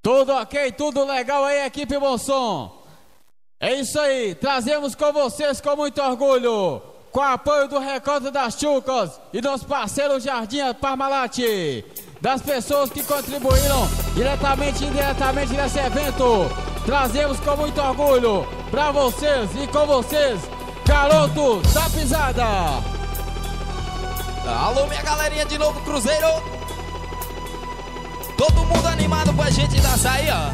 Tudo ok, tudo legal aí, equipe Bom Som. É isso aí, trazemos com vocês com muito orgulho, com o apoio do Recorte das Chucas e dos parceiros Jardim Parmalat, das pessoas que contribuíram diretamente e indiretamente nesse evento. Trazemos com muito orgulho pra vocês e com vocês, Garotos da Pisada. Alô, minha galerinha de Novo Cruzeiro. Todo mundo animado com a gente dançar aí, ó.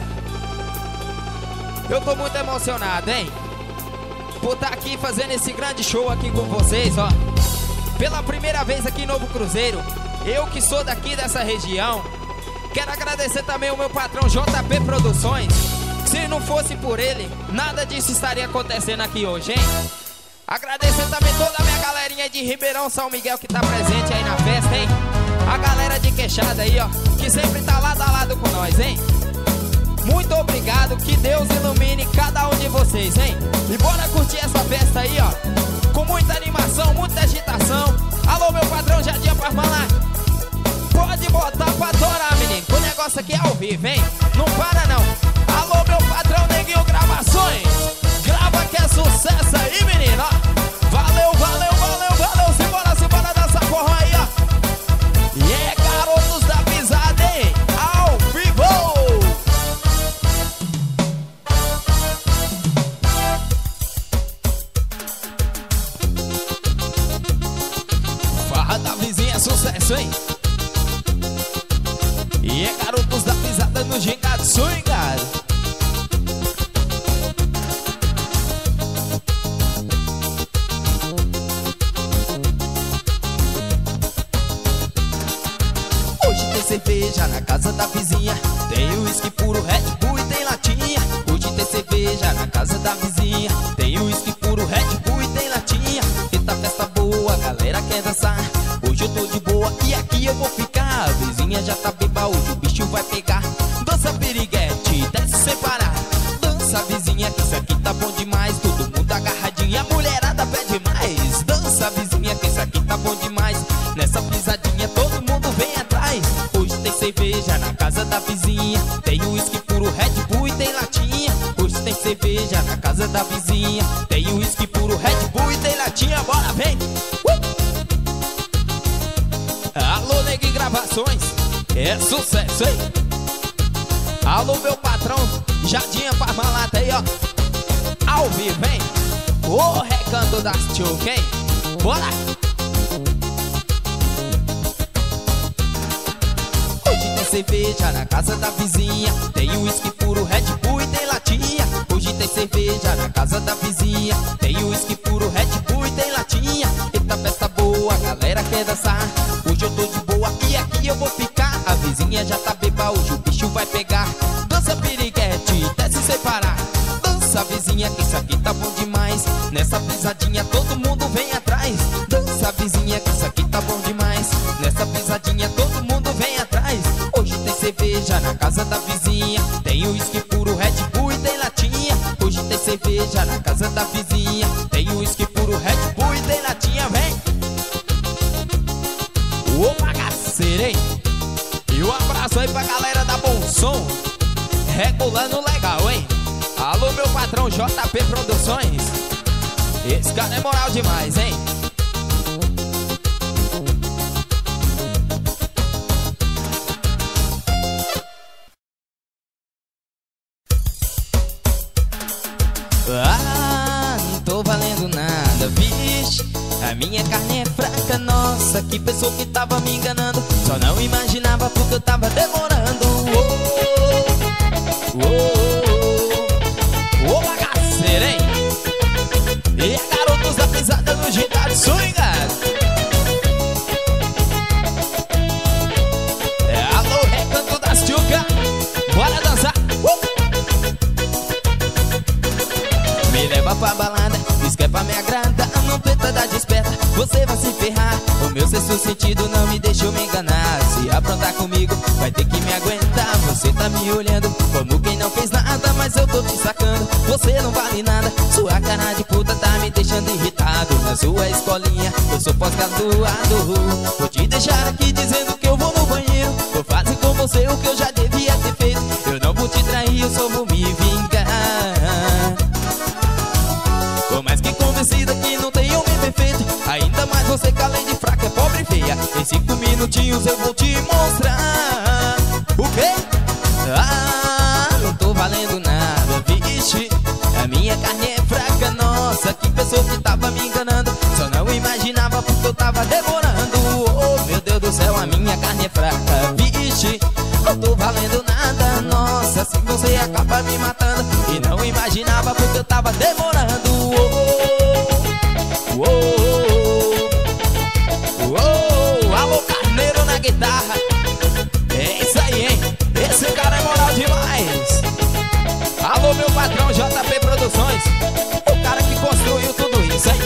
Eu tô muito emocionado, hein, por estar aqui fazendo esse grande show aqui com vocês, ó. Pela primeira vez aqui em Novo Cruzeiro. Eu que sou daqui dessa região. Quero agradecer também ao meu patrão JP Produções. Se não fosse por ele, nada disso estaria acontecendo aqui hoje, hein. Agradecer também toda a minha galerinha de Ribeirão São Miguel que tá presente aí na festa, hein. A galera de Queixada aí, ó, que sempre tá lado a lado com nós, hein. Muito obrigado, que Deus ilumine cada um de vocês, hein. E bora curtir essa festa aí, ó, com muita animação, muita agitação. Alô, meu patrão Jardim Parmalat, pode botar pra torar, menino, que o negócio aqui é ao vivo, hein. Não para não. Alô, meu patrão Neguinho Gravações, grava que é sucesso aí, menino, ó. Valeu, valeu, valeu, valeu. Simbora dessa porra aí, ó. E é Garotos da Pisada, hein, ao vivo. Farra da Vizinha é sucesso, hein. E é Garotos da Pisada no Gingado Swingado. Hoje tem cerveja na casa da vizinha, tem uísque puro, Red Bull e tem latinha. Hoje tem cerveja na casa da vizinha, tem uísque puro, Red Bull e tem latinha. Eita festa boa, a galera quer dançar. Hoje eu tô de boa e aqui eu vou ficar. A vizinha já tá beba, hoje o bicho vai pegar. Dança piriguete, desce sem parar. Dança vizinha, que isso aqui tá bom demais. Todo mundo agarradinho, a mulherada pede mais. Dança vizinha, que isso aqui tá bom demais. Nessa pisadinha todo mundo vem atrás. Hoje tem cerveja na casa da vizinha, tem uísque puro, Red Bull e tem latinha. Hoje tem cerveja na casa da vizinha, tem uísque puro, Red Bull e tem latinha. Bora, vem! Alô, Neguinho Gravações, é sucesso, hein? Alô, meu patrão Jardim Parmalat aí, ó, ao vivo, hein? O Recanto das Chucas, hein? Bora! Hoje tem cerveja na casa da vizinha, tem uísque puro, Red Bull e tem latinha. Hoje tem cerveja na casa da vizinha, tem uísque puro, Red Bull e tem latinha. Eita festa boa, a galera quer dançar. Hoje eu tô de boa e aqui eu vou ficar. A vizinha já tá beba, hoje o bicho vai pegar. Dança piriguete, desce sem parar. Dança vizinha, que isso aqui tá bom demais. Nessa pisadinha todo mundo vem atrás. Dança vizinha, que isso aqui tá bom demais. Nessa pisadinha todo mundo vem atrás. Hoje tem cerveja na casa da vizinha, tem uísque puro, Red Bull e tem latinha. Hoje tem cerveja na casa da vizinha, tem uísque puro, Red Bull e tem latinha, vem! Ô bagaceiro, hein? E um abraço aí pra galera da Bom Som, regulando legal, hein? Alô, meu patrão JP Produções, esse cara é moral demais, hein? Ah, não tô valendo nada, vixe. A minha carne é fraca, nossa, que pessoa que tava me enganando. Só não imaginava porque eu tava demorando. Ô bagaceiro, hein? E é Garotos da Pisada no Gingado Swingado. É alô, Recanto das Chucas, bora dançar. Me leva pra balada, diz que é pra me agradar. Não tenta dar desperta, você vai se ferrar. O meu sexto sentido não me deixou me enganar. Se aprontar comigo, vai ter que me aguentar. Você tá me olhando como quem não fez nada, mas eu tô te sacando, você não vale nada. Sua cara de puta tá me deixando irritado. Na sua escolinha, eu sou pós-graduado. Vou te deixar aqui dizendo que eu vou no banheiro. Vou fazer com você o que eu já devia ter feito. Eu não vou só vou me vingar. Por mais que convencida que não tem homem perfeito, ainda mais você que além de fraca é pobre e feia. Em 5 minutinhos eu vou te mostrar. O quê? Ah, não tô valendo nada, vixe. A minha carne é fraca, nossa, que pessoa que tava me enganando. Só não imaginava porque eu tava demorando. Oh, meu Deus do céu, a minha carne é fraca, vixe. Não tô valendo nada, nossa, assim você acaba me matando. E não imaginava porque eu tava demorando. Oh, oh, oh, oh. Alô, Carneiro na guitarra. É isso aí, hein? Esse cara é moral demais. Alô, meu patrão JP Produções, o cara que construiu tudo isso, hein?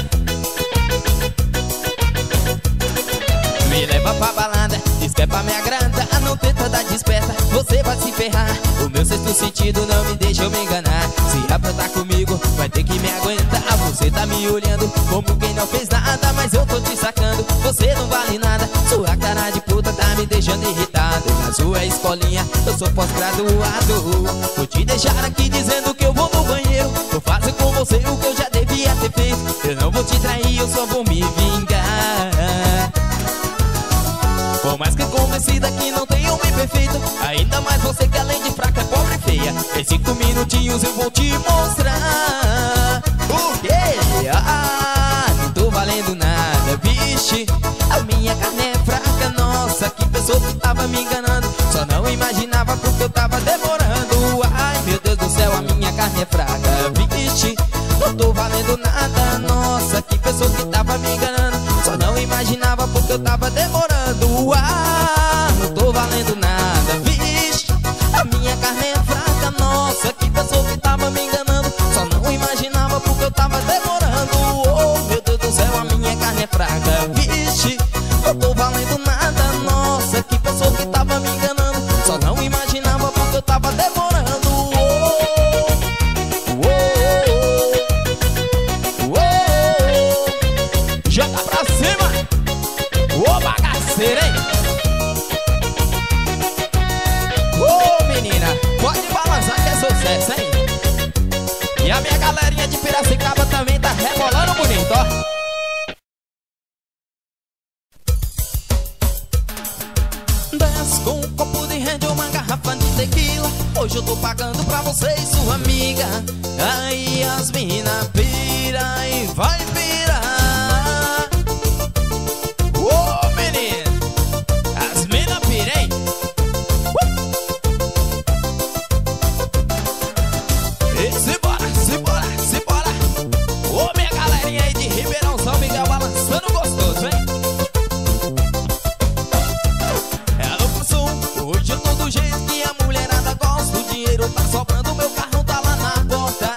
Me leva pra balada, diz que é pra me agradar. Não tenta dar desperta, você vai se ferrar. O meu sexto sentido não me deixa eu me enganar. Se aprontar comigo, vai ter que me aguentar. Você tá me olhando como quem não fez nada, mas eu tô te sacando, você não vale nada. Sua cara de puta tá me deixando irritado. Na sua escolinha eu sou pós-graduado. Vou te deixar aqui dizendo que eu vou no banheiro. Vou fazer com você o que eu já devia ter feito. Eu não vou te trair, eu só vou me vingar. Por mais que convencida que não tem homem perfeito, ainda mais você que além de fraca é pobre e feia. Em 5 minutinhos eu vou te mostrar. O quê? Ah, não tô valendo nada, vixe. A minha carne é fraca, nossa, que pessoa que tava me enganando. Só não imaginava porque eu tava demorando. Ai, meu Deus do céu, a minha carne é fraca, vixe. Não tô valendo nada, nossa, que pessoa que tava me enganando. Só não imaginava porque eu tava demorando. Ah, não tô valendo nada, vixe. A minha carne é fraca, nossa, que pessoa que tava me enganando. Só não imaginava porque eu tava demorando. Oh, meu Deus do céu, a minha carne é fraca, vixe. Não tô valendo nada, nossa, que pessoa que tava me enganando. Só não imaginava porque eu tava demorando. Oh, oh, oh, oh. Joga pra cima, ô bagaceira, hein? Ô menina, pode balançar que é sucesso, hein? E a minha galerinha de Piracicaba também tá rebolando bonito, ó. Desce com um copo de Red ou uma garrafa de tequila. Hoje eu tô pagando pra você e sua amiga. Aí as mina pira e vai pirar. Ô menino, as mina pira, hein? E simbora, simbora, simbora. Ô minha galerinha aí de Ribeirão São Miguel balançando gostoso, hein? Ela passou, hoje eu tô do jeito que a mulherada gosta. O dinheiro tá sobrando, meu carro tá lá na porta.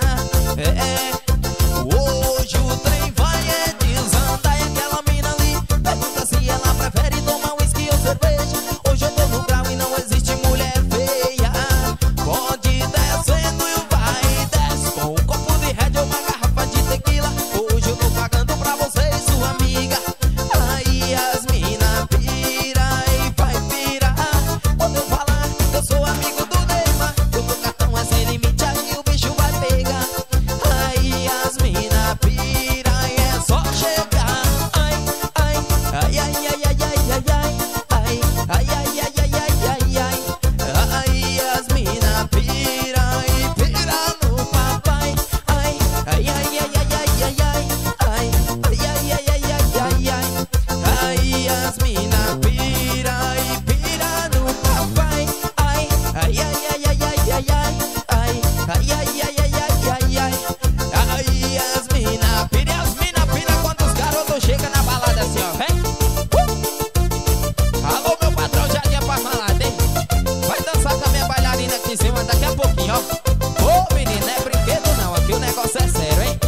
Hoje o trem vai desandar. E aquela mina ali pergunta se ela prefere tomar whisky ou cerveja. Hoje eu tô no grau e não existe mulher feia. Pode ir descendo e vai, desce com um copo de Red ou uma garrafa de tequila. Hoje eu tô pagando pra você e sua amiga. Aí as mina pira e vai pirar. Quando eu falar que eu sou amigo do Neymar, o meu cartão é sem limite, aí o bicho vai pegar. Aí as mina pira e é só chegar. Ai, ai, ai, ai, ai, ai, ai, ai, ai, ai, ai, ai, ai, ai, ai, ai. Aí as mina pira e pira no papai. Ai, ai, ai, ai, ai, ai, ai, ai, ai, ai, ai, ai, ai, ai, ai. Aí as mina pira e pira no papai. Ai, ai, ai, ai, ai, ai, ai, ai, ai, ai, ai, ai, ai, ai, ai. Aí as mina pira quando os garotos chegam na balada assim, ó, vem. Alô, meu patrão Jardim Parmalat, hein? Vai dançar com a minha bailarina aqui em cima daqui a pouquinho, ó. Ô menino, não é brinquedo não, aqui o negócio é sério, hein?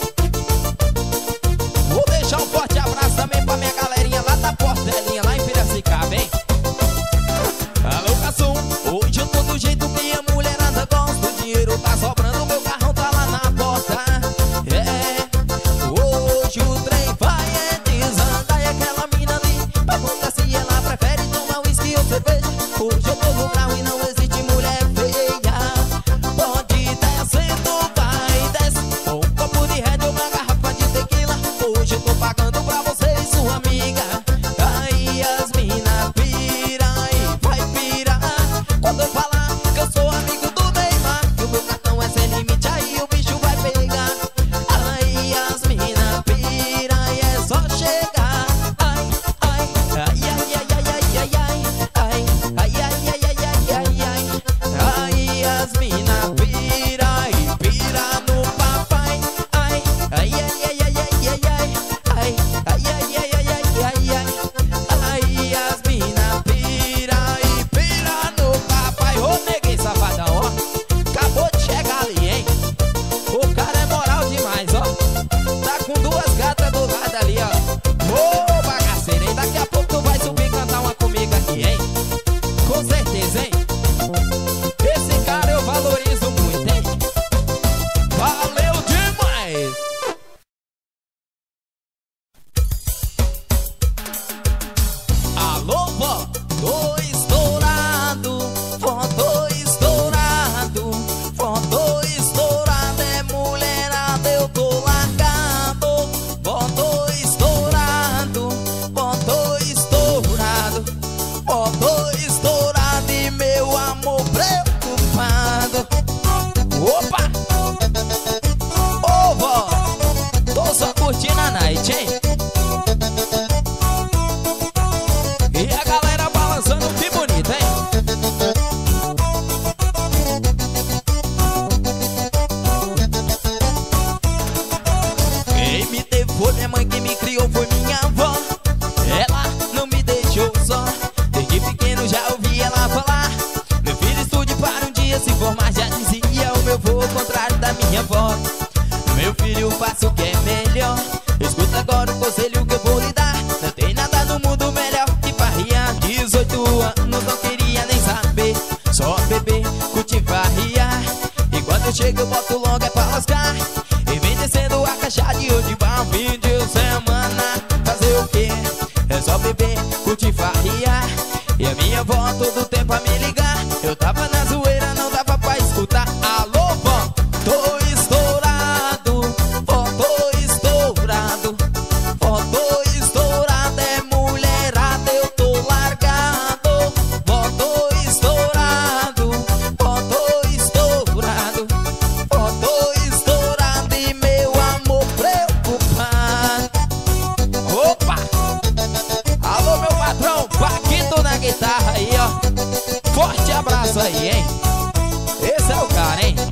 Vou deixar um forte abraço também pra minha galerinha lá da Portelinha, lá em Piracicaba, hein? Alô, garçom, hoje eu tô do jeito que a mulherada gosta. O dinheiro tá sobrando, meu carrão tá lá na porta. Hoje o trem vai desandar. E aquela mina ali pergunta se ela prefere tomar whisky ou cerveja. Hoje eu tô no grau e não existe mulher feia. formar, já dizia o meu vô, ao contrário da minha avó. Meu filho, faça o que é melhor. Escuta agora o conselho que eu vou lhe dar. Não tem nada no mundo melhor que farria. 18 anos, não queria nem saber. Só beber, curtir, farriar. E quando eu chego eu boto logo é pra lascar. E vem descendo a caixa de hoje pra um fim de semana. Fazer o quê? É só beber, curtir, farriar. E a minha avó todo tempo a me ligar. Eu tava na zoeira, não dava pra escutar. Alô, vó, tô estourado. Vó, tô estourado. Vó, tô estourado. É mulherada, eu tô largado. Vó, tô estourado. Vó, tô estourado. Vó, tô estourado. E meu amor preocupado. Opa! Alô, meu patrão, Paquito na guitarra aí, ó. Forte abraço aí, hein? Esse é o cara, hein?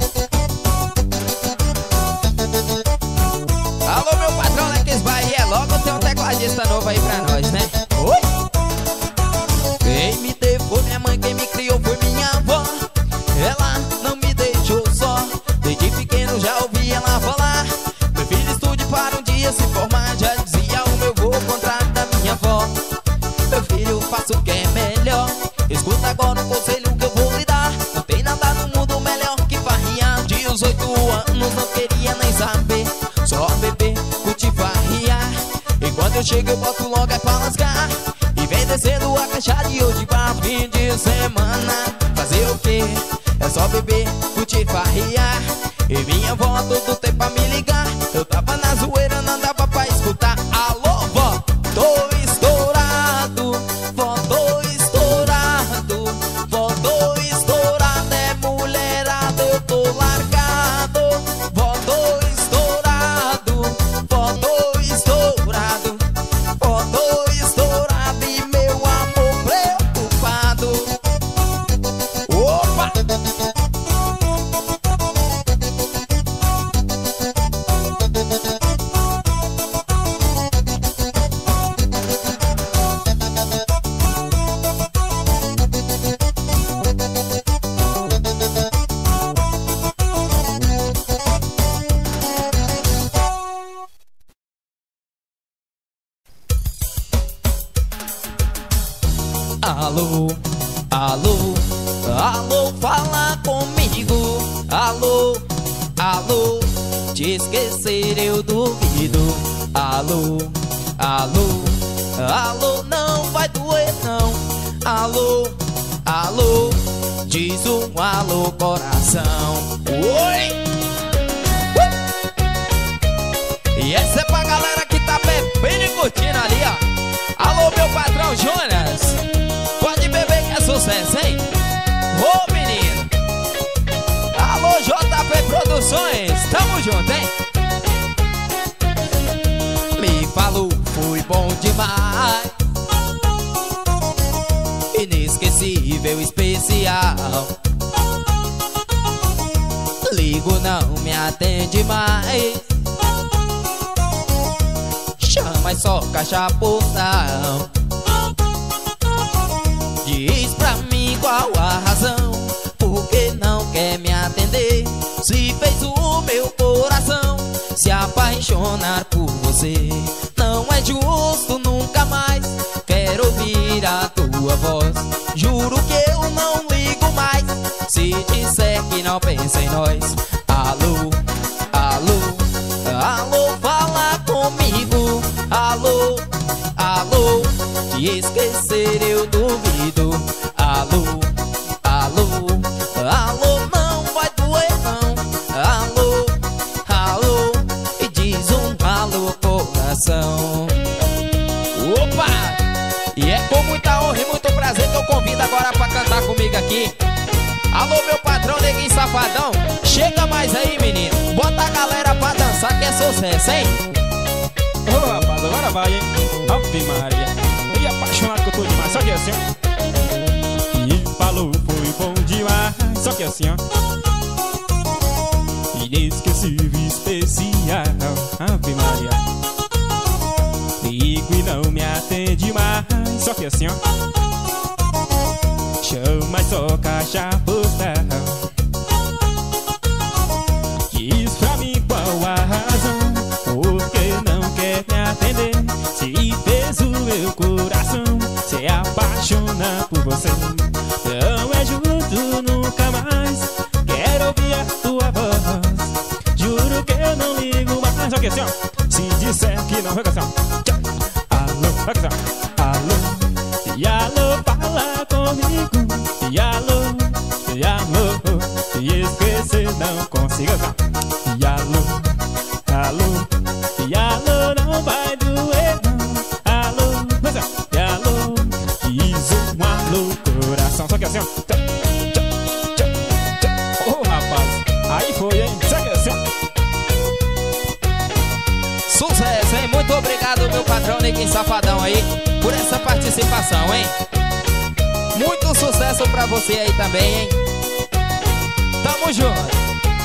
Alô, meu patrão Lex Bahia. Logo tem um tecladista novo aí pra nós, né? Oi? Quem me deu foi minha mãe, quem me criou foi minha avó. Ela não me deixou só. Desde pequeno já ouvi ela falar: meu filho, estude para um dia se formar. Já dizia o meu vô, ao contrário da minha avó. Meu filho, faça o que é melhor. Escuta agora o conselho que eu vou lhe dar. Não tem nada no mundo melhor que farriar. 18 anos, não queria nem saber. Só beber, curtir, farriar. E quando eu chego eu boto logo é pra lascar. E vem descendo a caixa de hoje pra fim de semana. Fazer o quê? É só beber, curtir, farriar. E minha avó todo tempo a me ligar. Eu tava na zoeira, não dava pra escutar. Alô, vó, tô estourado. Vó, tô estourado. Vó, tô estourado. É mulherada, eu tô largado. Vó, tô estourado. Vó, tô estourado. Vó, tô estourado. E meu amor preocupado. Opa! Alô, alô, alô, fala comigo. Alô, alô, te esquecer eu duvido. Alô, alô, alô, não vai doer não. Alô, alô, diz um alô coração. Oi! E essa é pra galera que tá bebendo e curtindo ali, ó. Alô, meu patrão Jonas, pode beber que é sucesso, hein? Ô, menino. Alô, JP Produções, tamo junto, hein? Me falou, foi bom demais. Inesquecível, especial. Ligo, não me atende mais. Chama só caixa postal. Diz pra mim qual a razão, por que não quer me atender? Se fez o meu coração se apaixonar por você. Não é justo, nunca mais quero ouvir a tua voz. Juro que eu não ligo mais se disser que não pensa em nós. Alô, alô, alô, fala comigo. Alô, alô, te esquecer eu duvido. Alô, alô, alô, não vai doer não. Alô, alô, e diz um alô coração. Opa! E é com muita honra e muito prazer que eu convido agora pra cantar comigo aqui. Alô, meu patrão Neguinho Safadão, chega mais aí, menino. Bota a galera pra dançar que é sucesso, hein? Ô, rapaz, agora vai, hein? Ave Maria, e apaixonado que eu tô demais, só que assim, ó. E falou, foi bom demais, só que assim, ó. Inesquecível, especial, Ave Maria. Ligo e não me atende mais, só que assim, ó. Chama só caixa postal. apaixonar por você. Não é junto nunca mais, quero ouvir a tua voz. Juro que eu não ligo mais. Só que assim, ó, se disser que não vai assim, ó. Alô, vai assim, ó. Alô, e alô, fala comigo. E alô, e esquecer não consigo. E alô, alô, e alô, não vai doer não. Alô, e alô, fiz um alô, coração. Só que assim, ó. Oh, rapaz, aí foi, hein? Só que assim, ó. Sucesso, hein? Muito obrigado, meu patrão Neguinho Safadão aí, por essa participação, hein? Muito sucesso pra você aí também, hein? Tamo junto.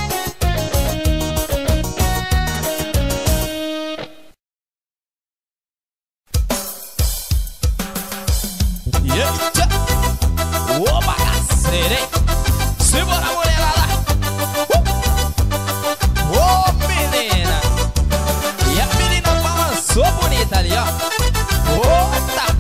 Ô bagaceira, hein? Simbora, mulherada! Ô menina! E a menina balançou bonita ali, ó. Ota!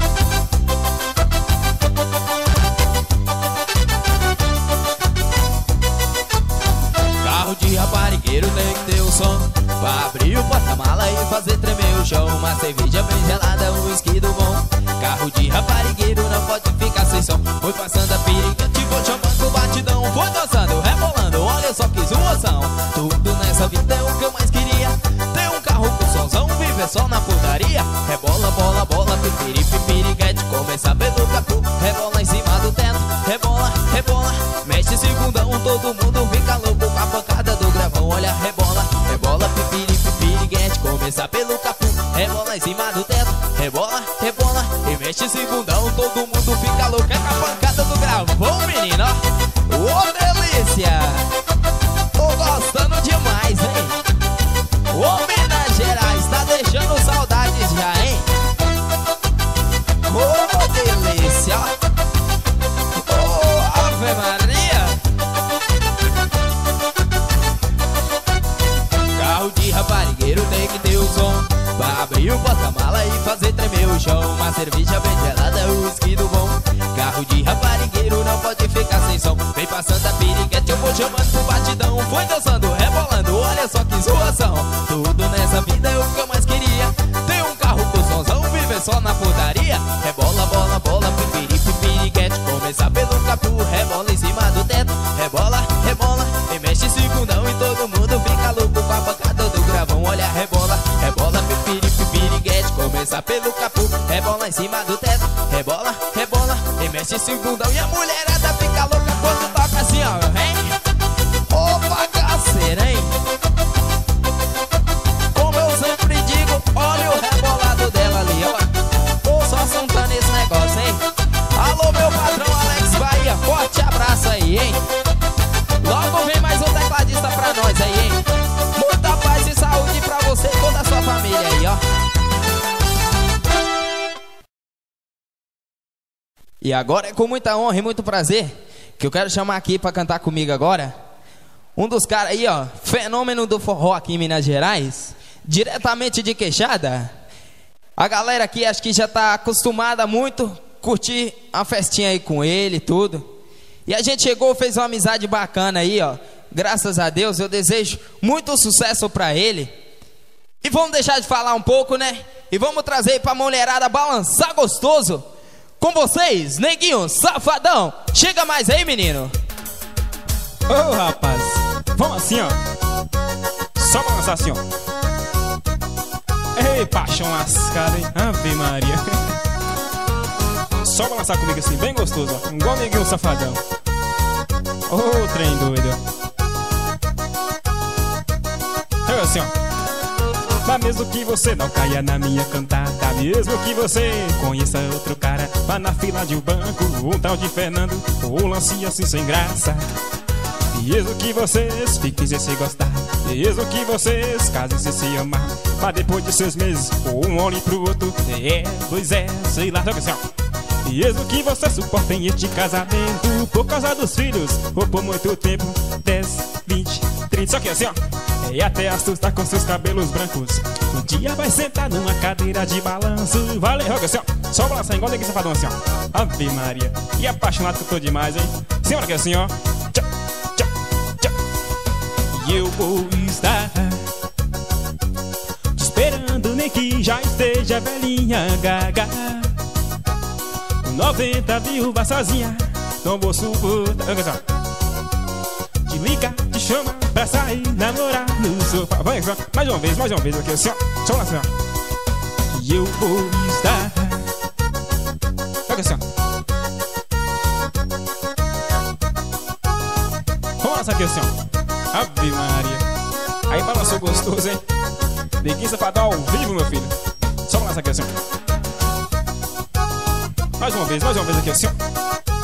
Carro de raparigueiro tem que ter o som pra abrir o porta-mala e fazer tremer o chão. Uma cerveja bem gelada, um whisky do bom. Carro de raparigueiro não pode ficar sem som. Foi passando a periga, te vou chamando o batidão. Foi dançando, rebolando, olha só que zoação. Tudo nessa vida é o que eu mais queria. Ter um carro com somzão, viver só na putaria. Rebola, bola, bola, pipiri, pipiriguete. Começa pelo capô, rebola em cima do teto. Rebola, rebola, mexe segundão. Todo mundo fica louco com a pancada do gravão. Olha, rebola, rebola, pipiri, pipiriguete. Começa pelo capô, rebola em cima do teto. Rebola, rebola, e mexe segundão. Todo mundo fica louco com a pancada do gravão, menino, ó. Ô, delícia! Tô gostando demais, hein? Ô, Minas Gerais, tá deixando saudades já, hein? Ô, delícia! Ô, Ave Maria! Carro de raparigueiro tem que ter o som pra abrir o porta-mala e fazer tremer o chão. Uma cerveja bem gelada, o whisky do bom. Carro de raparigueiro não pode ficar sem som. Vem passando a piriguete, eu vou chamando pro batidão. Foi dançando, rebolando, olha só que zoação. Tudo nessa vida é o que eu mais queria. Ter um carro com somzão, viver só na putaria. Rebola, bola, bola, pipiri, pipiriguete. Começa pelo capô, rebola em cima do teto. Rebola, rebola, e mexe segundão. E todo mundo fica louco com a pancada do gravão. Olha, rebola, rebola, pipiri, pipiriguete. Começa pelo capô, rebola em cima do teto. Rebola, rebola, e mexe segundão. E a mulherada fica louca quando toca assim, ó, hein? Ô, bagaceira, hein? Como eu sempre digo, olha o rebolado dela ali, ó. Ô, só Santana esse negócio, hein? Alô, meu patrão Alex Bahia, forte abraço aí, hein? Logo vem mais um tecladista pra nós aí, hein? Muita paz e saúde pra você e toda a sua família aí, ó. E agora é com muita honra e muito prazer que eu quero chamar aqui pra cantar comigo agora um dos caras aí, ó, fenômeno do forró aqui em Minas Gerais, diretamente de Queixada. A galera aqui acho que já tá acostumada muito curtir uma festinha aí com ele e tudo. E a gente chegou, fez uma amizade bacana aí, ó. Graças a Deus, eu desejo muito sucesso pra ele. E vamos deixar de falar um pouco, né? E vamos trazer pra mulherada balançar gostoso. Com vocês, Neguinho Safadão. Chega mais aí, menino. Ô, rapaz, vamos assim, ó. Só balançar assim, ó. Ei, paixão lascada, hein? Ave Maria. Só balançar comigo assim, bem gostoso, ó. Igual Neguinho Safadão. Ô, trem doido. Eu assim, ó. Mas mesmo que você não caia na minha cantada, mesmo que você conheça outro cara, vá na fila de um banco, um tal de Fernando, ou lance assim sem graça. Mesmo que vocês fiquem sem se gostar, mesmo que vocês casem sem se amar, mas depois de 6 meses, um olhe pro outro, pois é, sei lá, joga assim, ó. Mesmo que vocês suportem este casamento por causa dos filhos, ou por muito tempo, 10, 20, 30, só que assim, ó. E até assustar com seus cabelos brancos. Um dia vai sentar numa cadeira de balanço. Vale, roga assim, ó. Só balançar igual aqui, safadão, assim, ó. Ave Maria. E apaixonado que eu tô demais, hein? Simbora aqui assim, ó. Tchau, tchau, tchau. E eu vou estar te esperando, nem que já esteja velhinha gaga. 90 viúva sozinha, não vou suportar. Olha só. Te liga, te chama pra sair, namorar no sofá. Vai, mais uma vez aqui assim, ó. Só assim, ó. E eu vou estar. Olha assim, ó. Vamos lançar aqui assim, ó. Ave Maria. Aí balançou gostoso, hein? Neguinho Safadão ao vivo, meu filho. Só lançar aqui assim, ó. Mais uma vez aqui assim, ó.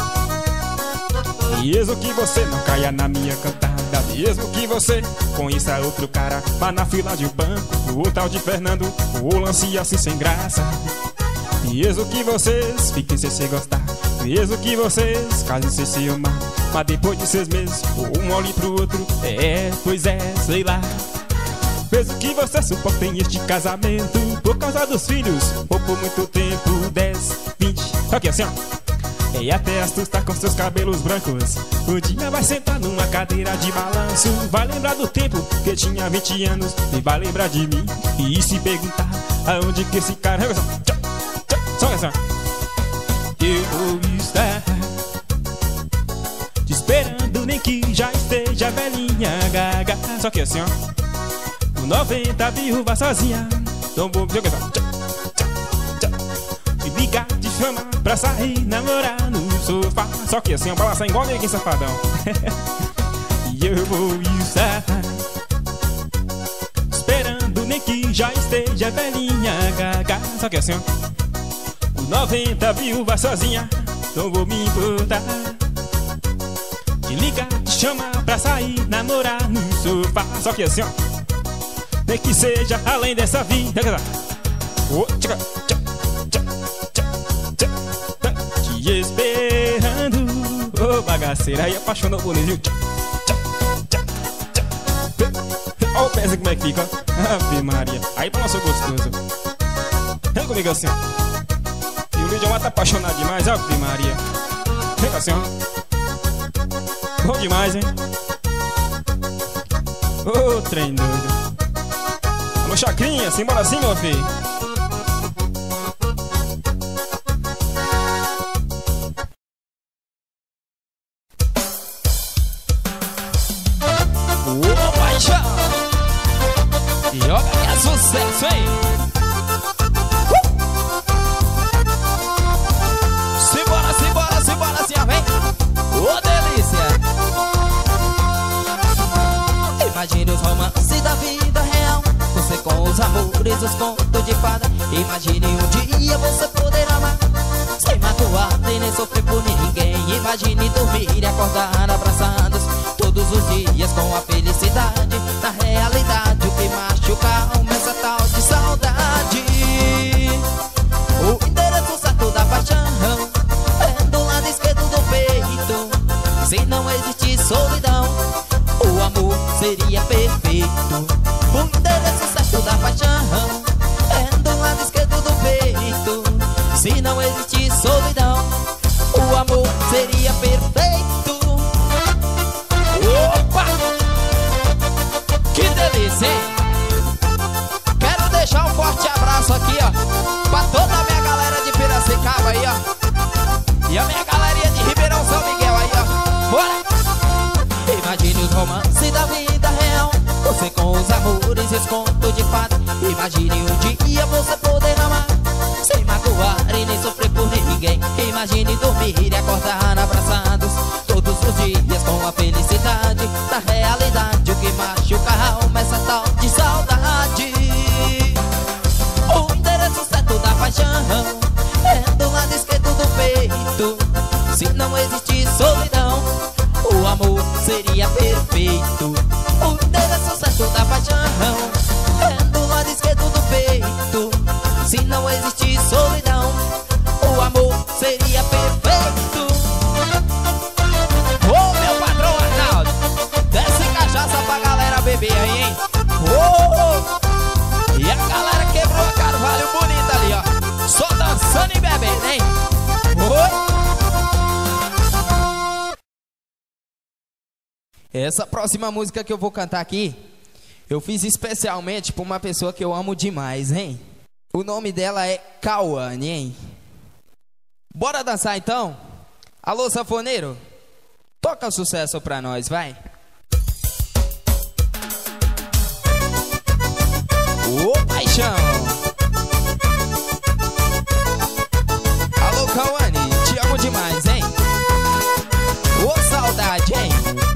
Mesmo que você não caia na minha cantada, mesmo que você conheça outro cara, vá na fila de banco, o tal de Fernando, o lance assim sem graça. Mesmo que vocês fiquem sem se gostar, mesmo que vocês casem sem se amar, mas depois de 6 meses, um olhe pro outro, pois é, sei lá. Mesmo que vocês suportem este casamento por causa dos filhos, ou por muito tempo, 10, 20, aqui assim, ó. E até assustar com seus cabelos brancos. Um dia vai sentar numa cadeira de balanço, vai lembrar do tempo que tinha 20 anos, e vai lembrar de mim e se perguntar aonde que esse cara... Só essa. Eu vou estar te esperando, nem que já esteja velhinha gaga. Só que assim, ó. 90 viúva sozinha, não vou jogar. Te liga, te chama pra sair, namorar no sofá. Só que assim, ó, balançar igual ninguém, safadão. E eu vou estar esperando, nem que já esteja velhinha gaga. Só que assim, ó. 90 viúva sozinha, não vou me importar. Te liga, te chama pra sair, namorar no sofá. Só que assim, ó. Nem que seja além dessa vida. Te esperando, ô bagaceira. Aí apaixonou o bonezinho. Olha o pezinho como é que fica. Ave Maria. Aí balançou gostoso. Vem comigo assim, ó. E o Lidião tá apaixonado demais. Ave Maria. Vem assim, ó. Bom demais, hein? Ô trem doido. Alô, Chacrinha, simbora assim, meu filho. Ô, paixão! E olha que é sucesso, hein? Simbora, assim, ó, vem! Ô, delícia! Imagine os romances da vida real, você com os amores, os contos de fada. Imagine um dia você poder amar, sem magoar e nem sofrer por ninguém. Imagine dormir e acordar abraçados todos os dias com a felicidade. Na realidade o que machuca alma, essa tal de saudade. O endereço certo da paixão é do lado esquerdo do peito. Se não existisse solidão, o amor seria perfeito. O endereço certo da paixão é do lado esquerdo do peito. Se não existisse solidão, o amor seria perfeito. Opa! Que delícia, hein? Quero deixar um forte abraço aqui, ó, pra toda a minha galera de Piracicaba aí, ó, e a minha galerinha de Ribeirão São Miguel aí, ó. Bora! Imagine os romances da vida real, você com os amores e os contos de fada. Imagine um dia você poder amar, sem magoar e nem sofrer por ninguém. Imagine dormir e acordar abraçados todos os dias com a felicidade. Na realidade o que machuca a alma, essa tal de saudade. O endereço certo da paixão é do lado esquerdo do peito. Se não existisse solidão, o amor seria perfeito. O endereço certo da paixão é do lado esquerdo do peito. Se não existisse solidão, o amor seria perfeito. Ô, meu patrão Arnaldo, desce cachaça pra galera beber aí, hein? Ô, e a galera quebrou a Carvalho bonita ali, ó. Só dançando e bebendo, hein? Oi! Essa próxima música que eu vou cantar aqui, eu fiz especialmente pra uma pessoa que eu amo demais, hein? O nome dela é Cauane, hein? Bora dançar então? Alô, sanfoneiro? Toca o sucesso pra nós, vai! Ô, paixão! Alô, Cauane, te amo demais, hein? Ô, saudade, hein?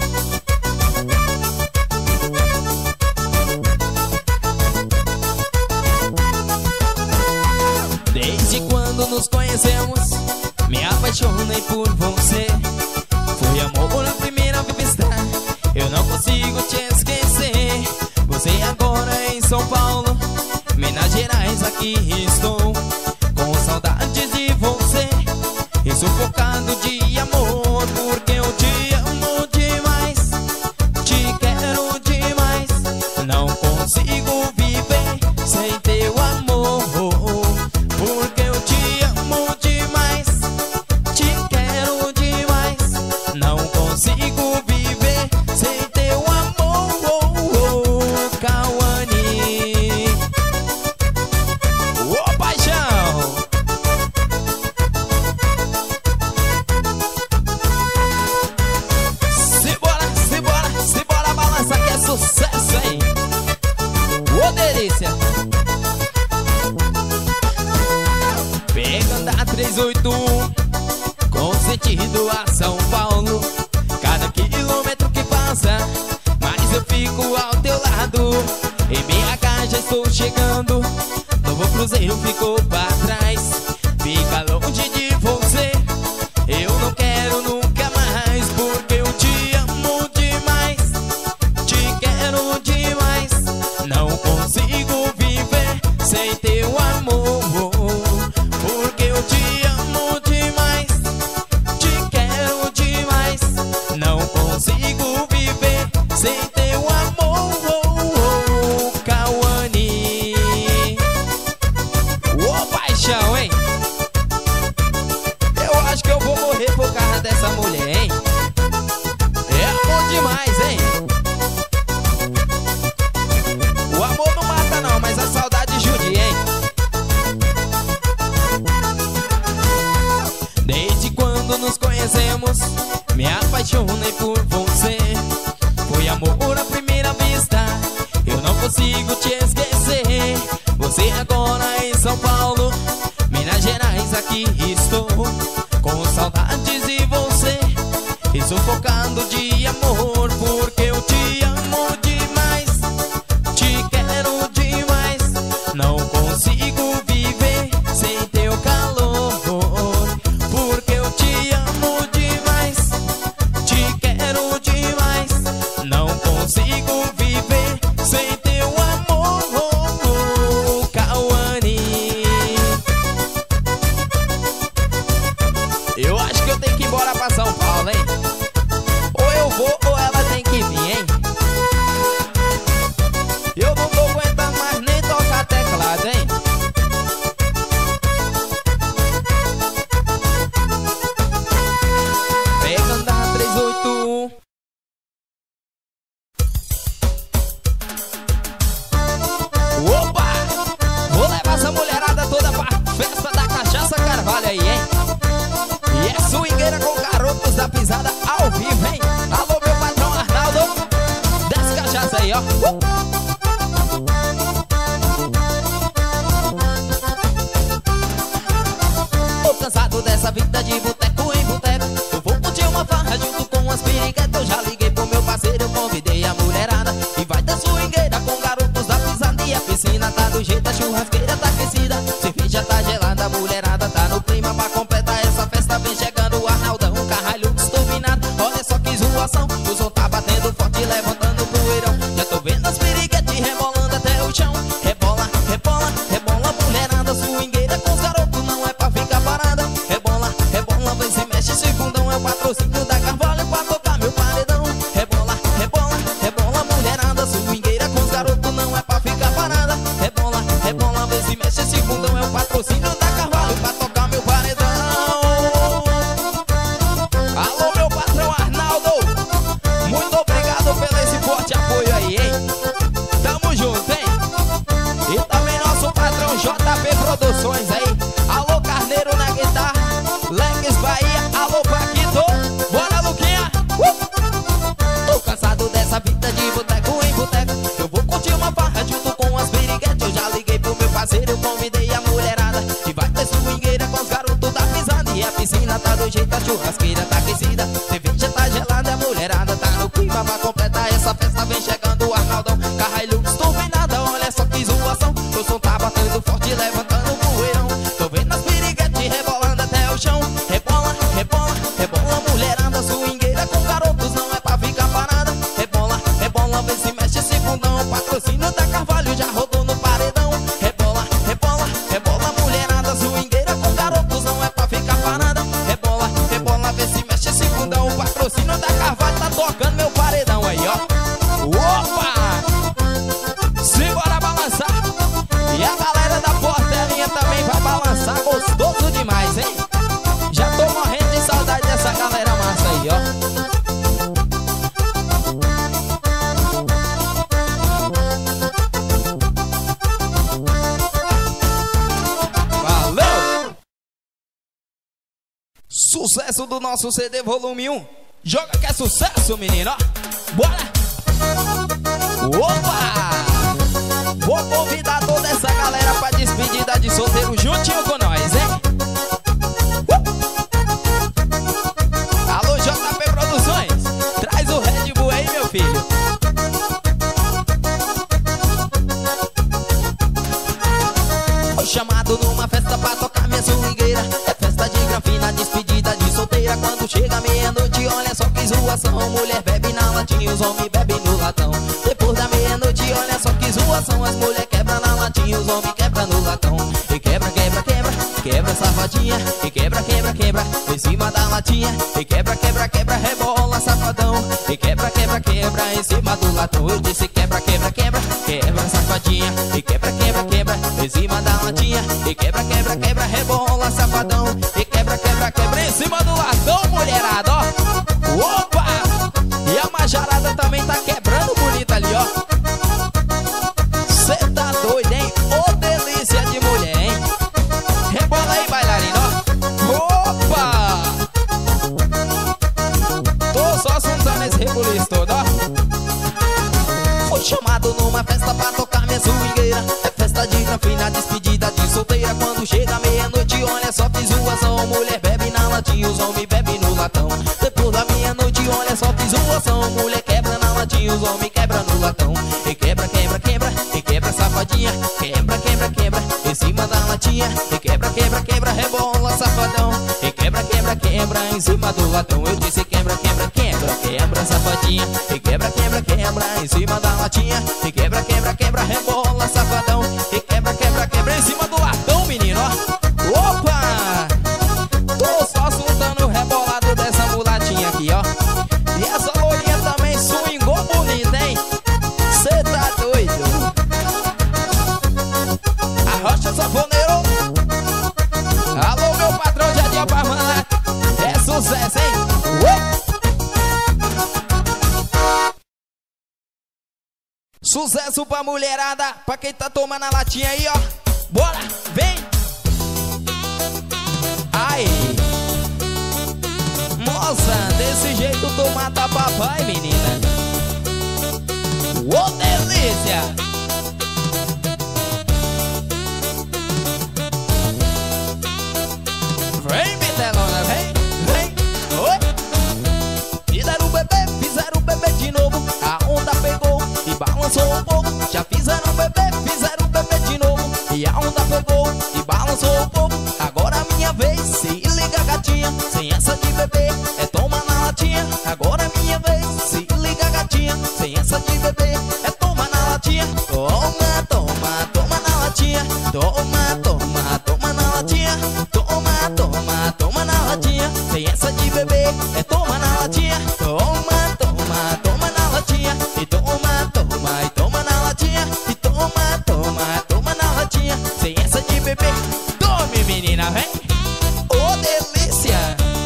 Desde quando nos conhecemos, me apaixonei por você. Foi amor à primeira vista, eu não consigo te esquecer. Você agora em São Paulo, Minas Gerais, aqui estou, com saudades de você e sufocado de amor, porque eu te amo demais, te quero demais, não consigo viver sem teu amor, porque eu te amo demais, te quero demais, não consigo viver sem teu amor, Cauane. Ô, paixão! Simbora, balança que é sucesso, hein? Ô, delícia! Pegando a 381 com sentido a São Paulo. Cada quilômetro que passa, mais eu fico ao teu lado. Em BH já estou chegando, novo cruzeiro ficou pra trás. Fica longe de você, eu não quero nunca mais, porque eu te amo demais, te quero demais, não consigo viver sem teu amor, porque eu te amo demais, te quero demais, não consigo viver sem teu amor, Cauane. Ô, paixão, hein? Eu acho que eu vou morrer por causa dessa mulher, hein? É amor demais, hein? O amor não mata não, mas a saudade judia, hein? Desde quando nos conhecemos, me apaixonei por você. Foi amor à primeira vista, eu não consigo te esquecer. Você agora em São Paulo, Minas Gerais, aqui estou, com saudades de você e sufocando de amor, porque eu te amo demais, te quero demais, não consigo viver sem teu calor, porque eu te amo demais, te quero demais, não consigo viver sem teu amor, Cauane. Eu acho que eu tenho que ir embora pra São Paulo, hein? Ou eu vou ou ela tem que vir, hein? Eu não tô aguentando mais nem tocar teclado, hein? Pegando a 381. Opa! Vou levar essa mulherada toda pra festa da Cachaça Carvalho aí, hein? E é swingueira com garotos da pisada ao vivo, hein? Alô, meu patrão Arnaldo, desce cachaça aí, ó. Tô cansado dessa vida de boteco em boteco, eu vou curtir uma farra junto com as piriguetas. Eu já liguei pro meu parceiro, eu convidei a mulherada e vai ter swingueira com garotos da pisada. E a piscina tá do jeito, a churrasqueira tá aquecida, cerveja tá gelada, a mulherada tá no clima pra completar essa festa. Vem chegando o Arnaldão, o Carralhux turbinado. Olha só que zoação, o som tá batendo forte, levantando poeirão. Já tô vendo as piriguetes rebolando até o chão. Rebola, rebola, rebola, mulherada swingueira com os garotos, não é pra ficar parada. Rebola, rebola, vem se mexe, segundão é o patrocínio da Carvalho pra tocar meu paredão. Rebola, rebola, rebola, mulherada swingueira com os garotos, não é pra ficar parada. Rebola, rebola, vem se mexe, segundão é o patrocínio da Carvalho. convidei a mulherada e vai ter swingueira com os garotos da pisada. E a piscina tá do jeito, a churrasqueira tá aquecida, cerveja tá gelada, a mulherada tá no clima. Pra completar essa festa vem chegando o Arnaldão, carro Hilux turbinada, olha só que zoação. O som tá batendo forte, levantando o poeirão. Tô vendo as piriguetes rebolando até o chão. Rebola, rebola, rebola, mulherada swingueira com garotos, não é pra ficar parada. Rebola, rebola, vê se mexe esse fundão. Patrocínio da Carvalho já rodou no paredão. Rebola, rebola, rebola, mulherada swingueira com garotos, não é pra ficar parada. Rebola, rebola, vê se mexe esse fundão. O patrocínio da Carvalho tá tocando meu paredão aí, ó. Opa! Simbora balançar. E a galera da portelinha também vai balançar, gostoso demais, hein? Já tô morrendo de saudade dessa galera massa aí, ó. Sucesso do nosso CD volume 1. Joga que é sucesso, menino, ó. Bora! Opa! Vou convidar toda essa galera pra despedida de solteiro juntinho com nós, hein? Alô, JP Produções, traz o Red Bull aí, meu filho. Foi chamado numa festa pra tocar minha swingueira. É festa de granfina, despedida de solteira. Quando chega meia-noite, olha só que zoação. Mulher bebe na latinha, os homens bebem no latão. Depois da meia-noite, olha só que zoação. As mulheres quebram na latinha, os homens quebram no latão. E quebra, quebra, quebra, quebra safadinha. E quebra, quebra, quebra, em cima da latinha. E quebra, quebra, quebra, rebola safadão. E quebra, quebra, quebra, em cima do latão. Eu disse quebra, quebra, quebra, quebra safadinha. E quebra, quebra, quebra, em cima da latinha. E quebra, quebra, quebra, rebola safadão. E quebra, quebra, quebra, em cima do latão, mulherada, ó. Opa! E a majarada também tá quebrando bonita ali, ó. Cê tá doido, hein? Ô delícia de mulher, hein? Rebola aí, bailarina, ó. Opa! Tô só soltando esse rebuliço todo, ó. Foi chamado numa festa pra tocar minha swingueira. É festa de granfina, despedida de solteira. Quando chega meia-noite, olha só que zoação. Mulher bebe na latinha, os homens bebem no latão. Depois da meia-noite, olha só que zoação. Mulher quebra na latinha, os homens quebram no latão. E quebra, quebra, quebra, e quebra safadinha. Quebra, quebra, quebra, em cima da latinha. E quebra, quebra, quebra, rebola safadão. E quebra, quebra, quebra, em cima do latão. Eu disse quebra, quebra, quebra, quebra safadinha. E quebra, quebra, quebra, em cima da latinha. E quebra, quebra, quebra, rebola safadão. E quebra, quebra, quebra, em cima do latão, menino, ó. Opa! Tô só soltando o rebolado dessa mulatinha aqui, ó. E essa lourinha também swingou bonita, hein? Cê tá doido? Arrocha sanfoneiro. Alô, meu patrão Jardim Parmalat. É sucesso, hein? Sucesso pra mulherada, pra quem tá tomando a latinha aí, ó. Bora, vem! Ai! Moça, desse jeito tu mata papai, menina. Ô, delícia! Vem, Bitelona, vem, vem! Oi! Fizeram o bebê de novo. A onda pegou e balançou um pouco. Já fizeram o bebê de novo. E a onda pegou e balançou um pouco. Agora a minha vez, se liga gatinha. Sem essa de bebê, é toma na latinha. Agora é minha vez, se liga gatinha. Sem essa de bebê, é toma na latinha. Toma, toma, toma na latinha. Toma, toma, toma na latinha. Toma, toma, toma na latinha. Sem essa de bebê, é toma na latinha. Toma, toma, toma na latinha. E toma, toma, e toma na latinha. E toma, toma, toma na latinha. Sem essa de bebê, tome, menina, vem. Ô, delícia!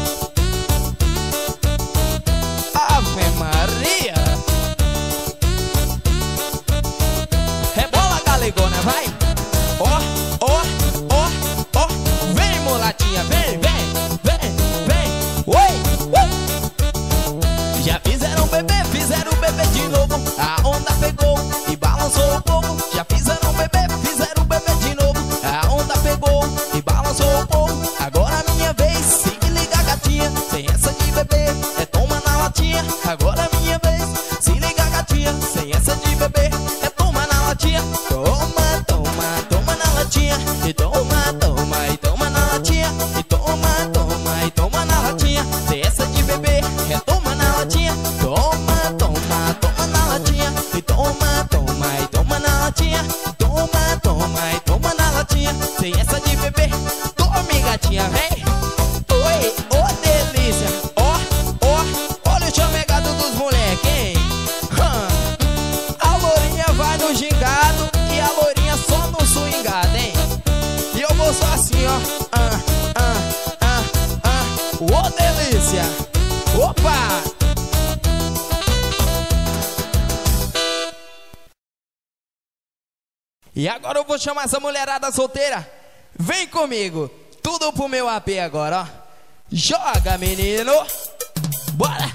Ave Maria! E agora eu vou chamar essa mulherada solteira. Vem comigo, tudo pro meu AP agora, ó. Joga, menino. Bora.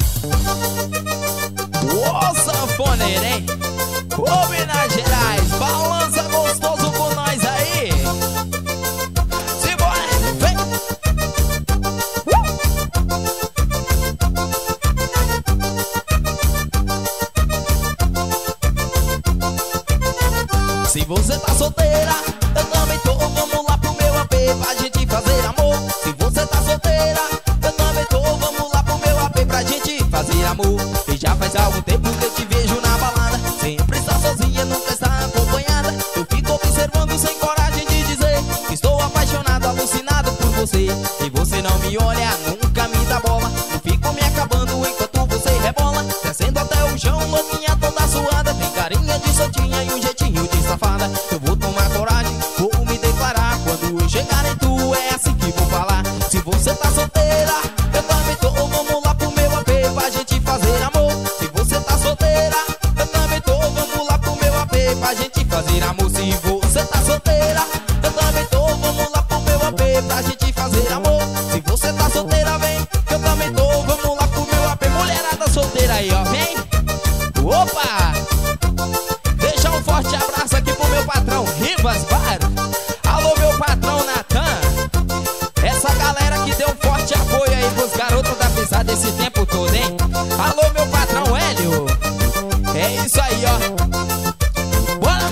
Ô, sanfoneiro, hein? Ô, Minas Gerais, balança gostoso com nós aí. Simbora, vem. Se você tá solteira, eu também tô. Vamos lá pro meu AP pra gente fazer amor. Se você tá solteira, eu também tô. Vamos lá pro meu AP pra gente fazer amor. E já faz algum tempo que eu te vejo na balada. Sempre está sozinha, nunca está acompanhada. Eu fico observando sem coragem de dizer que estou apaixonado, alucinado por você. E você não me olha, nunca me dá bola. Eu fico me acabando enquanto você rebola, descendo até o chão, louquinha toda suada. Tem carinha de soltinha e um jeitinho de safada. Eu vou tomar coragem, vou me declarar. Quando eu chegar em tu, é assim que vou falar. Se você tá solteira, eu também tô. Vamos lá pro meu AP pra gente fazer amor. Se você tá solteira, eu também tô. Vamos lá pro meu AP pra gente fazer amor. Se você tá solteira, eu também tô. Vamos lá pro meu AP pra gente fazer amor. Se você tá solteira, vem, eu também tô. Vamos lá pro meu AP. Mulherada solteira aí, ó, vem. Opa! Deixa um forte abraço aqui pro meu patrão Rivas Bar. Alô, meu patrão Natan. Essa galera que deu um forte apoio aí pros garotos da pisada esse tempo todo, hein? Alô, meu patrão Hélio. É isso aí, ó. Bora!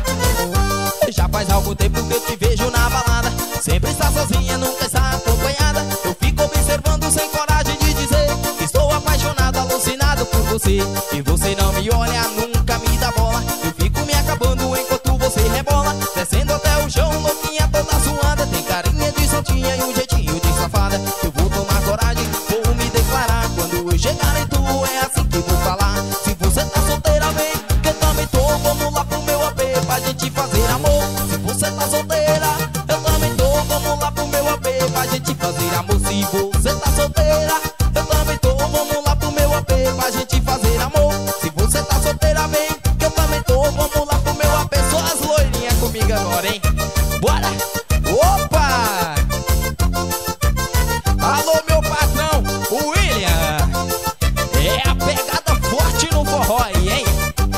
Já faz algum tempo que eu te vejo na balada. Sempre está sozinha, nunca está acompanhada. Eu fico observando sem coragem de dizer que estou apaixonado, alucinado por você. E você não me olha, nunca me dá bola. Eu fico me acabando enquanto você rebola, descendo até o chão, louquinha toda suada. Tem carinha de soltinha e um jeitinho de safada. Eu vou tomar coragem, vou me declarar. Quando eu chegar em tu, é assim que vou falar. Se você tá solteira, vem, que eu também tô. Vamos lá pro meu AP pra gente fazer amor. Se você tá solteira, eu também tô. Vamos lá pro meu AP pra gente fazer amor. Se você tá solteira, eu também tô. Vamos lá pro meu AP pra gente fazer amor. Se você tá solteira, vem, que eu também tô. Vamos lá pro meu AP. Só as loirinhas comigo agora, hein? Bora! Opa! Alô, meu patrão, o William. É a pegada forte no forró aí, hein?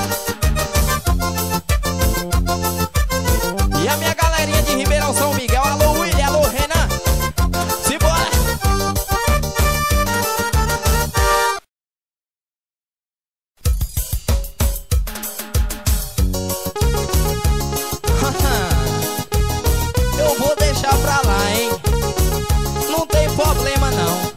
E a minha galerinha de Ribeirão São Miguel. Alô, William, alô, Renan. Simbora! Eu vou deixar pra lá, hein? Não tem problema, não.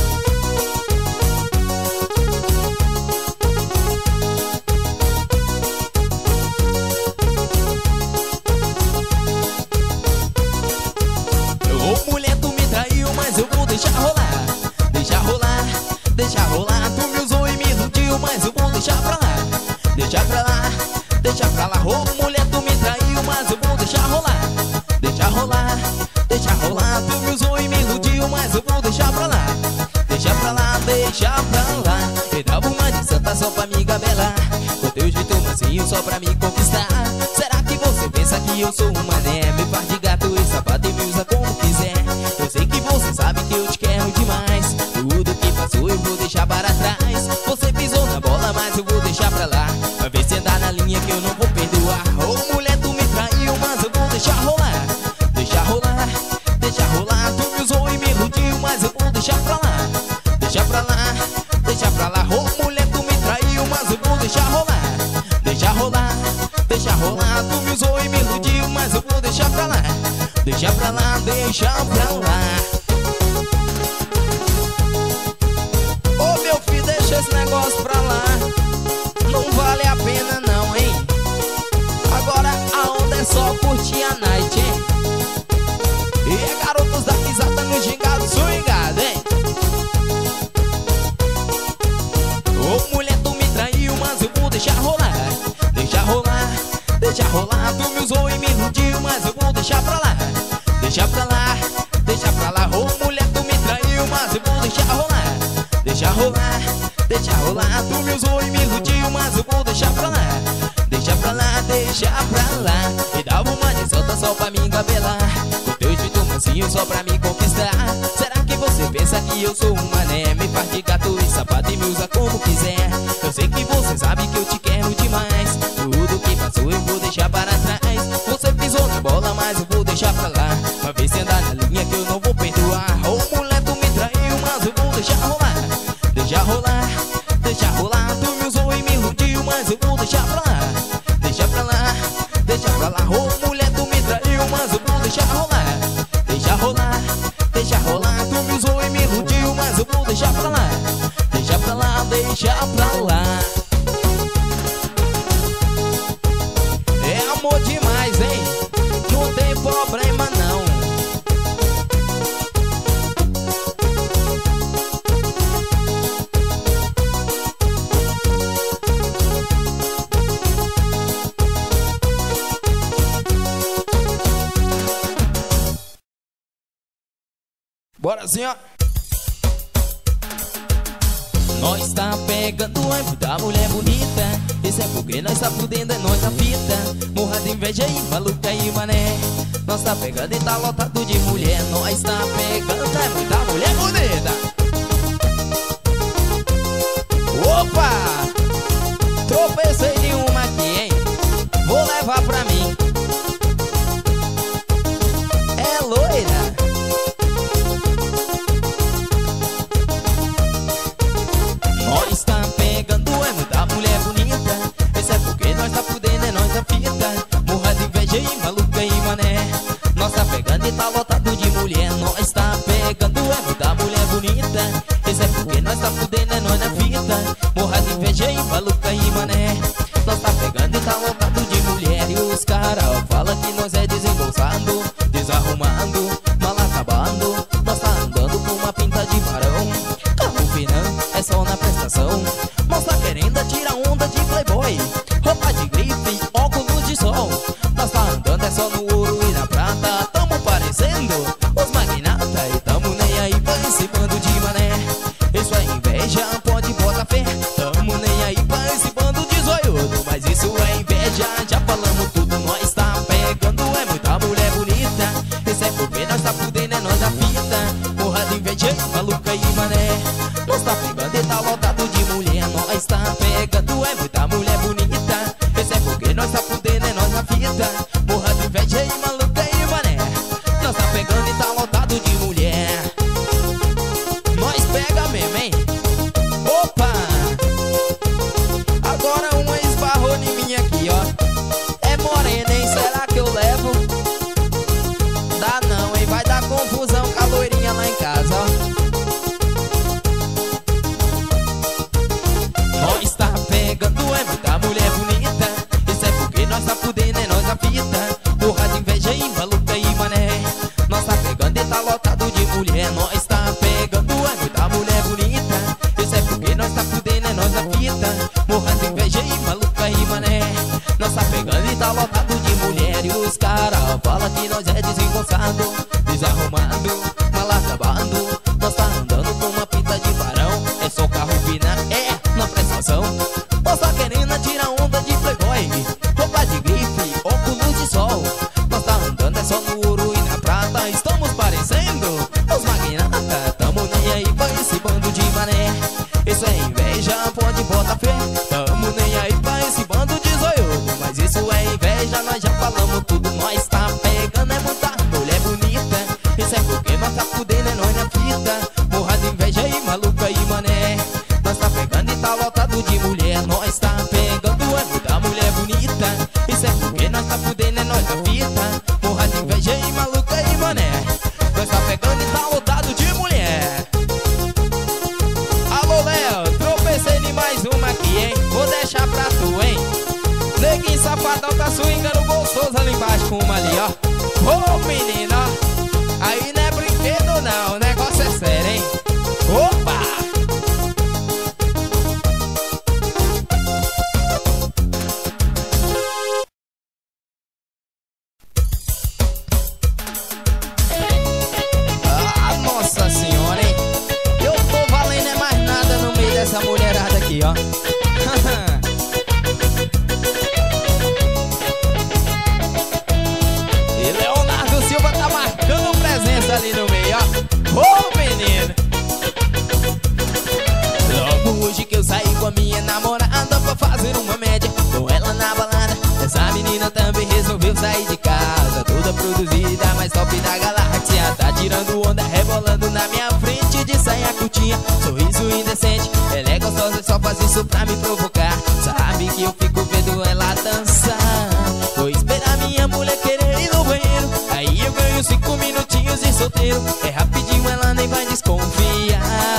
Ô, mulher, tu me traiu, mas eu vou deixar rolar. Deixar rolar, deixar rolar. Tu me usou e me iludiu, mas eu vou deixar pra lá. Deixar pra lá, deixar pra lá. Ô, mulher, tu me traiu, mas eu vou deixar rolar. Deixar rolar, deixar rolar. Tu me usou e me iludiu, mas eu vou deixar pra lá. Deixar pra lá, deixar pra lá. E dava uma de santa só pra me gabelar. Com teu jeito mansinho só pra me conquistar. Será que você pensa que eu sou um mané? Me faz de gato e sapato e me usa como quiser. Eu sei que você sabe que eu te quero demais. Tudo que passou eu vou deixar para trás. Você pisou na bola, mas eu vou deixar pra lá. Pra ver se andar na linha que eu não vou perdoar. Ô, mulher, tu me traiu, mas eu vou deixar rolar. Deixar rolar, deixar rolar. Tu me usou e me iludiu, mas eu vou deixar pra lá. Deixar pra lá, deixar pra lá. Ô, mulher, tu me traiu, mas eu vou deixar rolar. Deixar rolar, deixar rolar. Tu me usou e me iludiu, mas eu vou deixar pra lá. Deixar pra lá, deixar pra lá. Ô, meu filho, deixa esse negócio pra lá. Não vale a pena não, hein? Agora a onda é só curtir a night, hein? E é garotos da pisada no gingado swingado, hein? Ô, mulher, tu me traiu, mas eu vou deixar rolar. Deixar rolar, deixar rolar. Tu me usou e me iludiu, mas eu vou deixar pra lá. Deixar pra lá, deixar pra lá. Ô, mulher, tu me traiu, mas eu vou deixar rolar. Deixar rolar, deixar rolar. Tu me usou e me iludiu, mas eu vou deixar pra lá. Deixar pra lá, deixar pra lá. E dá pra me engabelar, o teu jeito mansinho só pra me conquistar. Será que você pensa que eu sou um mané? Me faz de gato e sapato e me usa como quiser. Eu sei que você sabe que eu te quero demais. Tudo que passou eu vou deixar para trás. Você pisou na bola, mas eu vou deixar pra lá. Uma vez você andar na linha que eu não vou perdoar. Ô mulher, tu me traiu, mas eu vou deixar rolar. Deixa rolar, deixa rolar. Tu me usou e me iludiu, mas eu vou deixar pra lá. Deixa pra lá, deixa pra lá. Ô mulher, tu me traiu, mas eu vou deixar rolar. Deixa rolar, deixa rolar. Tu me usou e me iludiu, mas eu vou deixar pra lá. Deixa pra lá, deixa pra lá. É amor demais, hein? Não tem problema não. Bora assim, ó. Nós tá pegando é muita mulher bonita. Isso é porque nós tá fudendo, é nós a fita. Morra de inveja aí, maluca e mané. Nós tá pegando e tá lotado de mulher. Nós tá pegando é muita mulher bonita. Opa! Tropecei de uma aqui, hein? Vou levar pra mim. É loira. Nós tá pegando é muita mulher bonita. Esse é porque nós tá fudendo, é nós a fita. Morra de inveja e maluca e mané. Nós tá pegando e tá lotado de mulher. Nós tá pegando é muita mulher bonita. Esse é porque nós tá fudendo, é nós a fita. Morra de inveja e maluca e mané. Nós tá pegando e tá lotado de mulher. E os caras falam que nós é desengonçado, desarrumado, mal acabado. Nós tá andando com uma pinta de varão. Carro finando, é só na prestação. Nós tá querendo tirar onda de playboy, roupa de grife, óculos de sol. Nós tá andando é só no ouro e na prata. Tamo parecendo os magnata e tamo nem aí pra esse bando de mané. Isso é inveja, pode botar fé. Tamo nem aí pra esse bando de zoiudo. Mas isso é inveja, já falamos tudo. Nós tá pegando é muita mulher bonita. Isso é porque nós tá fudendo, é nós a fita. Porra de inveja, maluca e mané. Nós tá pegando e tá lotado de mulher. Nós tá pegando é muita mulher bonita. Esse é porque nós tá fudendo, é nós a fita. Porra de inveja e maluca e mané. Nós tá pegando e tá lotado de mulher. Nós pega mesmo, hein? Opa! Agora uma esbarrou em mim aqui, ó. É morena, hein? Será que eu levo? Dá não, hein? Vai dar confusão com a loirinha lá em casa, ó. Nós tá pegando é muita mulher bonita. Isso é porque nós tá fudendo, é nós a fita. Porra de inveja e maluca e mané. Nós tá pegando e tá lotado de mulher. Nós tá pegando é muita mulher bonita. Isso é porque nós tá fudendo, é nós a fita. Porra de inveja e maluca e mané. Nós tá pegando e tá lotado de mulher. E os caras falam que nós é desengonçado, desarrumado, mal acabado. Nós tá andando com uma pinta de varão. É só carro fina, é na prestação. Nós tá querendo tirar onda de playboy, roupa de grife, óculos de sol. Nós tá andando é só no ouro e na prata. Estamos parecendo os magnata. Tamo nem aí pra esse bando de mané. Isso é inveja, pode botar fé. Tamo nem aí pra esse bando de zoiudo. Mas isso é inveja, nós já falamos tudo. Nós tá pegando é muita mulher bonita. Isso é porque nós tá fudendo, é nós na fita. Porra de inveja e maluca e mané. Nós tá pegando e tá lotado de mulher. Nós tá pegando é muita mulher bonita. Isso é porque nós tá fudendo, é nós na fita. Porra de inveja e maluca e mané. Nós tá pegando e tá lotado de mulher. Alô, Léo, tropecei em mais uma aqui, hein? Vou deixar pra tu, hein? Neguinho safadão tá swingando gostoso ali embaixo com uma ali, ó. Ô, menina, ó. Aí não é brinquedo não, o negócio é sério, hein? Opa! Ah, nossa senhora, hein? Eu tô valendo é mais nada no meio dessa mulherada aqui, ó. Ele é tirando onda, rebolando na minha frente de saia curtinha, sorriso indecente. Ela é gostosa e só faz isso pra me provocar. Sabe que eu fico vendo ela dançar. Vou esperar minha mulher querer ir no banheiro, aí eu ganho 5 minutinhos de solteiro. É rapidinho, ela nem vai desconfiar.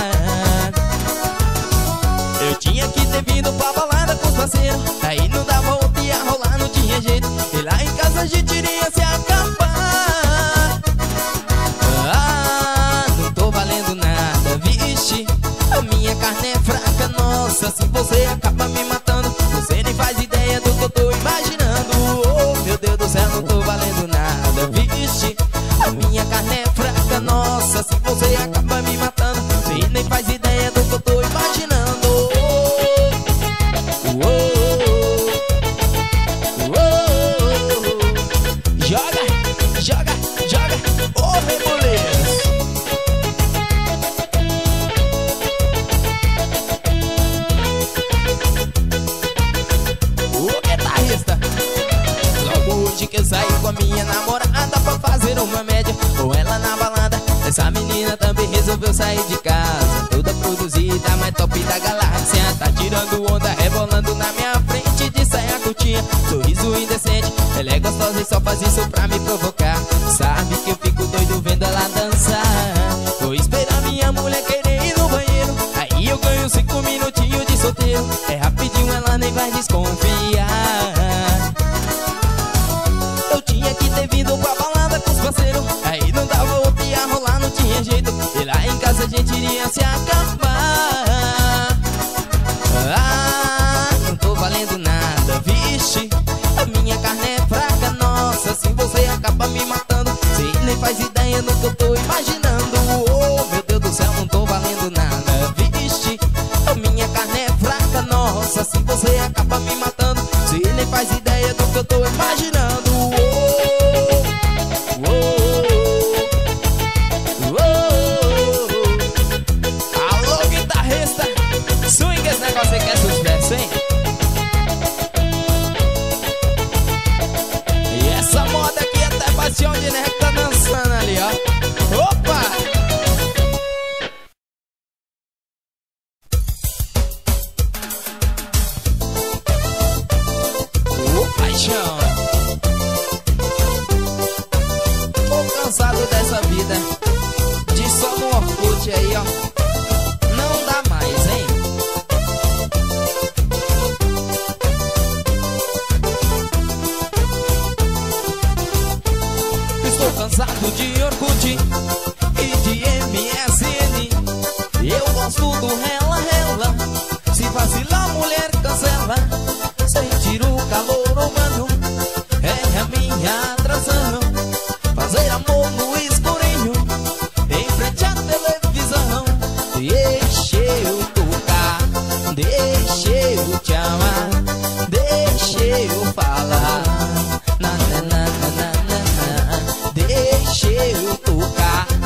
Eu tinha que ter vindo pra balada com os parceiros, aí não dava outro, ia rolar, não tinha jeito. E lá em casa a gente iria se acabar. Não tô valendo nada, vixe. A minha carne é fraca, nossa, se você acaba me matando. Você nem faz ideia do que eu tô imaginando. Oh, meu Deus do céu, não tô valendo nada, vixe. A minha carne é fraca, nossa, se você acaba me matando. Você nem faz ideia do que eu tô imaginando. Joga, joga, joga, ô Reboleiros. O guitarrista. Logo hoje que eu saí com a minha namorada pra fazer uma média com ela na balada, essa menina também resolveu sair de casa, toda produzida, mais top da galáxia. Tá tirando onda, rebolando na minha frente de saia curtinha, sorriso indecente. Ela é gostosa e só faz isso pra me provocar. Sabe que eu fico doido vendo ela dançar. Vou esperar minha mulher querer ir no banheiro, aí eu ganho 5 minutinhos de solteiro. É rapidinho, ela nem vai desconfiar. Eu tinha que ter vindo pra balada com os parceiros, aí não dava outro, ia rolar, não tinha jeito. E lá em casa a gente iria se acabar. Não tô valendo nada, vixe. A minha carne é fraca, nossa, se você acaba me matando. Você nem faz ideia do que eu tô imaginando. Oh, meu Deus do céu, não tô valendo nada, vixe. A minha carne é fraca, nossa, se você acaba me matando. Você nem faz ideia do que eu tô imaginando. Alô, guitarrista, swing, esse negócio aí que é sucesso, hein? E essa moda aqui até paixão de né que tá dançando ali, ó. Opa! Ô, paixão! Tô cansado dessa vida de só no Orkut aí, ó. Não dá mais, hein? Estou cansado de Orkut e de MSN. Eu gosto do rela, rela. Se vacilar, mulher cancela. Sentir o calor humano é a minha atração. Fazer amor no escurinho em frente à televisão. Deixa eu tocar, deixa eu te amar, deixa eu falar. Na, na, na, na, na, na. Deixa eu tocar,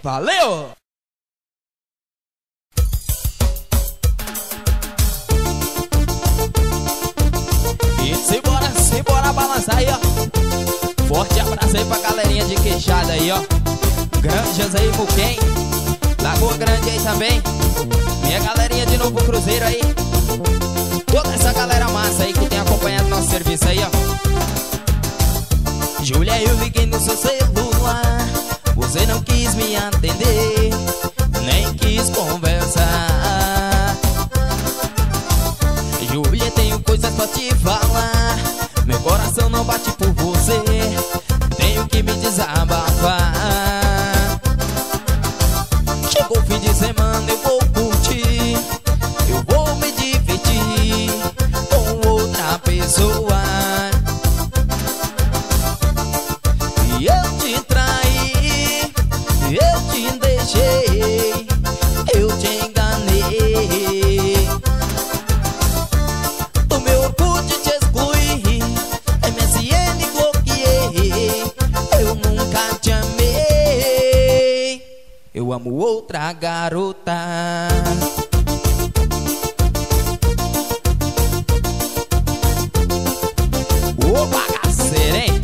Valeu! E simbora balançar aí, ó. Forte abraço aí pra galerinha de Queixada aí, ó. Granjas aí, Muquem, Lagoa Grande aí também. Minha galerinha de Novo Cruzeiro aí. Toda essa galera massa aí que tem acompanhado nosso serviço aí, ó. Júlia, eu liguei no seu celular, você não quis me atender, nem quis conversar. Júlia, tenho coisas pra te falar, meu coração não bate por você, tenho que me desabafar. Chegou o fim de semana, eu vou curtir, eu vou me divertir com outra pessoa. E eu te traí, eu te deixei, eu te enganei. Do meu orgulho te excluí, MSN bloqueei, eu nunca te amei, eu amo outra garota. Ô bagaceira, hein?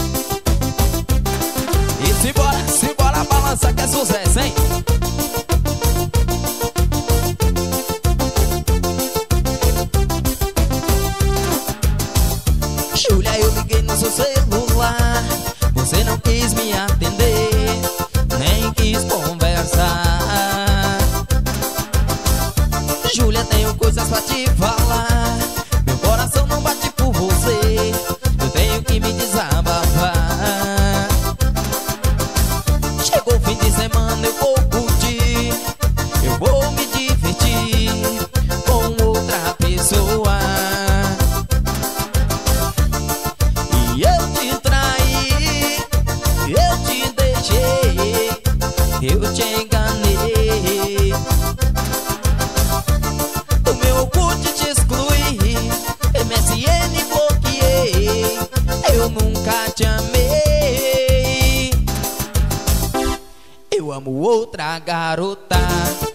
E simbora balançar que é sucesso, hein? Júlia, eu liguei no seu celular, você não quis me atender, nem quis conversar. Júlia, tenho coisas pra te falar, meu coração não bate por você, eu tenho que me desabafar. Chegou o fim de semana, eu vou curtir, eu vou me divertir com outra pessoa. E eu te traí, eu te deixei, eu te enganei. Do meu orgulho te excluí, MSN bloqueei, eu nunca te amei, eu amo outra garota.